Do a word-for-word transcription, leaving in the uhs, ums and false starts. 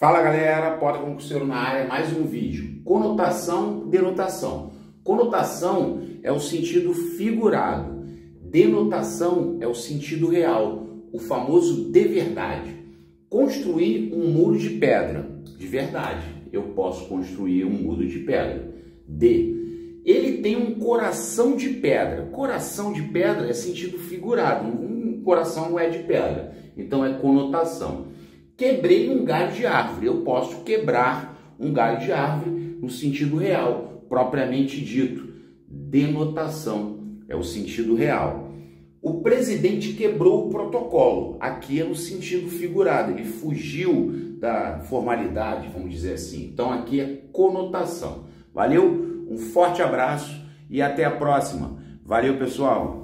Fala galera, Porta Concurseiro na área, mais um vídeo. Conotação, denotação. Conotação é o sentido figurado, denotação é o sentido real, o famoso de verdade. Construir um muro de pedra, de verdade. Eu posso construir um muro de pedra. De. Ele tem um coração de pedra. Coração de pedra é sentido figurado, um coração não é de pedra. Então é conotação. Quebrei um galho de árvore. Eu posso quebrar um galho de árvore no sentido real, propriamente dito. Denotação é o sentido real. O presidente quebrou o protocolo. Aqui é no sentido figurado. Ele fugiu da formalidade, vamos dizer assim. Então aqui é conotação. Valeu? Um forte abraço e até a próxima. Valeu, pessoal!